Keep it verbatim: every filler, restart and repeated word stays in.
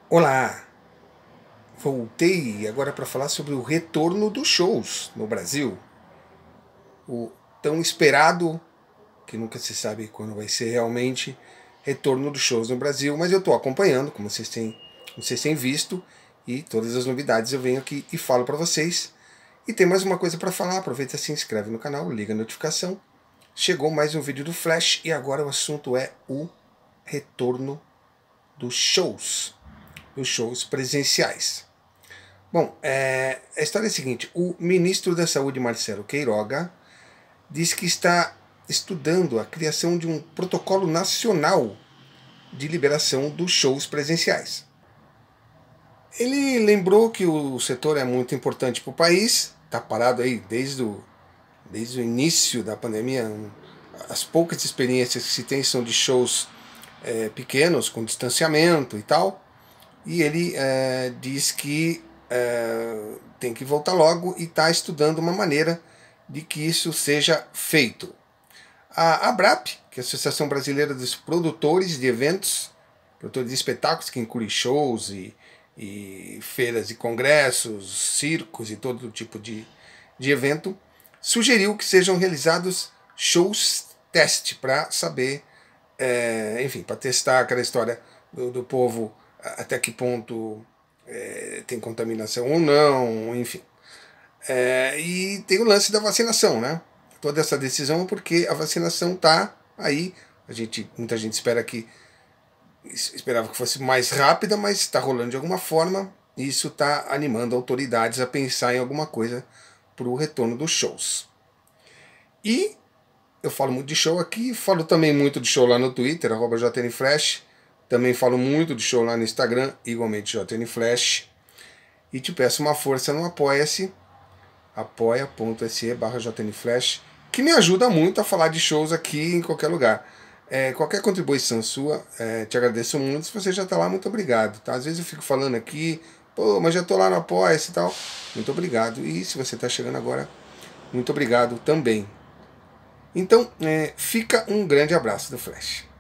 Olá! Voltei agora para falar sobre o retorno dos shows no Brasil. O tão esperado, que nunca se sabe quando vai ser realmente, retorno dos shows no Brasil, mas eu estou acompanhando, como vocês têm, vocês têm visto, e todas as novidades eu venho aqui e falo para vocês. E tem mais uma coisa para falar, aproveita e se inscreve no canal, liga a notificação. Chegou mais um vídeo do Flash e agora o assunto é o retorno dos shows, os shows presenciais. Bom, é, a história é a seguinte: o ministro da Saúde, Marcelo Queiroga, diz que está estudando a criação de um protocolo nacional de liberação dos shows presenciais. Ele lembrou que o setor é muito importante para o país, está parado aí desde o, desde o início da pandemia. As poucas experiências que se tem são de shows é, pequenos, com distanciamento e tal, e ele é, diz que é, tem que voltar logo e está estudando uma maneira de que isso seja feito. A ABRAP, que é a Associação Brasileira dos Produtores de Eventos, produtores de espetáculos, que inclui shows e, e feiras e congressos, circos e todo tipo de, de evento, sugeriu que sejam realizados shows teste para saber, é, enfim, para testar aquela história do, do povo, até que ponto é, tem contaminação ou não, enfim. É, e tem o lance da vacinação, né? Toda essa decisão é porque a vacinação está aí. A gente, muita gente espera que esperava que fosse mais rápida, mas está rolando de alguma forma. E isso está animando autoridades a pensar em alguma coisa para o retorno dos shows. E eu falo muito de show aqui, falo também muito de show lá no Twitter, arroba jnflash. Também falo muito de show lá no Instagram, igualmente jnflash. E te peço uma força no Apoia-se, apoia.se barra jnflash, que me ajuda muito a falar de shows aqui em qualquer lugar. É, qualquer contribuição sua, é, te agradeço muito. Se você já está lá, muito obrigado. Tá? Às vezes eu fico falando aqui, pô, mas já estou lá no Apoia-se e tal. Muito obrigado. E se você está chegando agora, muito obrigado também. Então, é, fica um grande abraço do Flash.